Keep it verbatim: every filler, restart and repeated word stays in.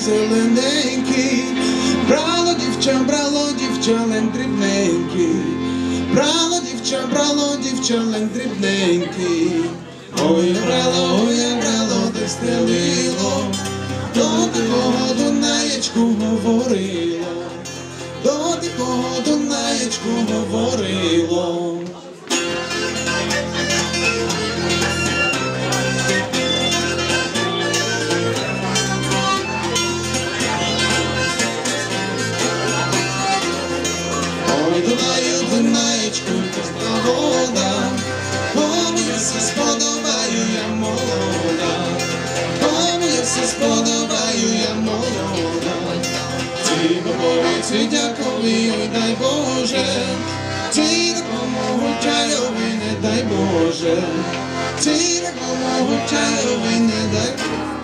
зелененький, брало дівча, брало дівча, лен дрібненький, брало дівча, брало дівча, лен дрібненький. Ой, брало, ой, брало, де стелило, до такого Дунаєчку говорило, до такого Дунаєчку говорило. Ой, Дунаю, Дунаєчку, пуста вода, кому я все сподобаю, я молода, кому я все сподобаю, я молода. Ти бабові, дякові, ой, дай Боже, ти такому чайові, не дай Боже, ти такому чайові, не дай Боже.